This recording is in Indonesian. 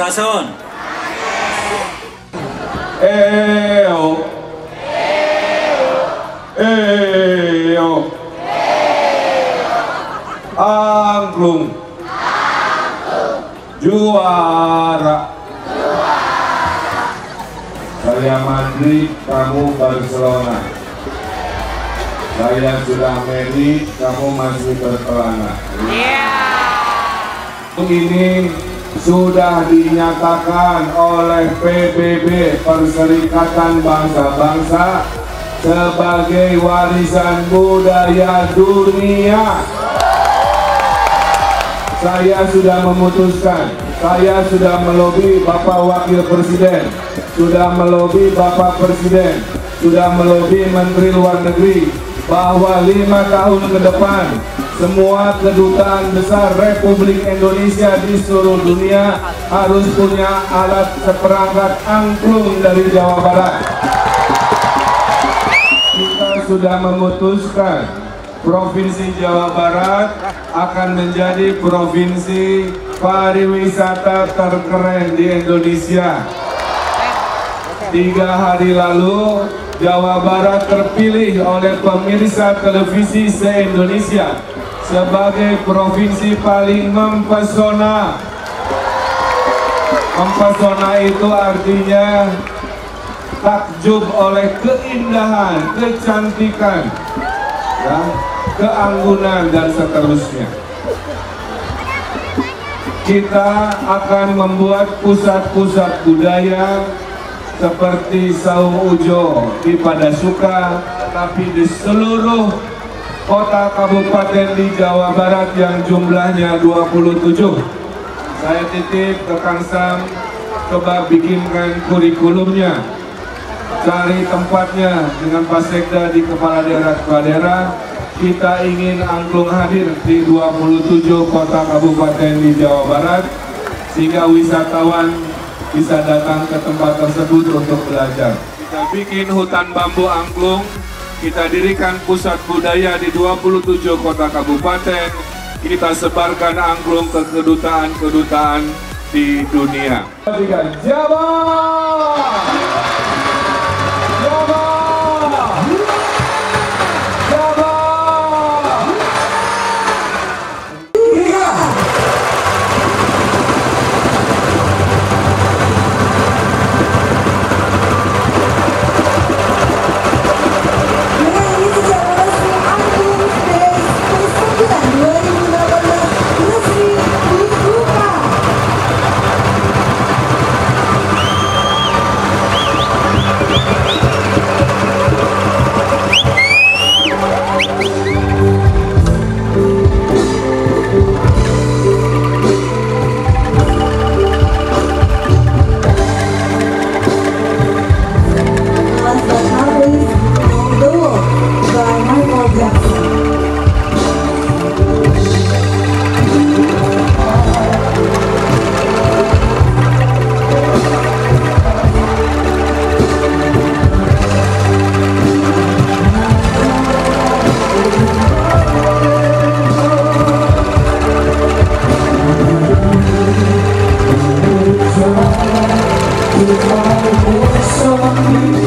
Sampurasun. Eo. Angklung. Juara. Saya Madrid, kamu Barcelona. Saya sudah married, kamu masih berkelana. Ini sudah dinyatakan oleh PBB, Perserikatan Bangsa-Bangsa, sebagai warisan budaya dunia. Saya sudah memutuskan, saya sudah melobi Bapak Wakil Presiden, sudah melobi Bapak Presiden, sudah melobi Menteri Luar Negeri, bahwa 5 tahun ke depan semua kedutaan besar Republik Indonesia di seluruh dunia harus punya alat seperangkat angklung dari Jawa Barat. Kita sudah memutuskan Provinsi Jawa Barat akan menjadi provinsi pariwisata terkeren di Indonesia. 3 hari lalu Jawa Barat terpilih oleh pemirsa televisi se-Indonesia sebagai provinsi paling mempesona. Mempesona itu artinya takjub oleh keindahan, kecantikan, ya, keanggunan dan seterusnya. Kita akan membuat pusat-pusat budaya seperti Saung Ujo di Padasuka, tapi di seluruh kota kabupaten di Jawa Barat yang jumlahnya 27. Saya titip ke Kang Sam, coba bikinkan kurikulumnya, cari tempatnya dengan Pak Sekda di kepala daerah. Kita ingin angklung hadir di 27 kota kabupaten di Jawa Barat, sehingga wisatawan bisa datang ke tempat tersebut untuk belajar. Kita bikin hutan bambu angklung, kita dirikan pusat budaya di 27 kota kabupaten, kita sebarkan angklung ke kedutaan-kedutaan di dunia. Jawa! It's all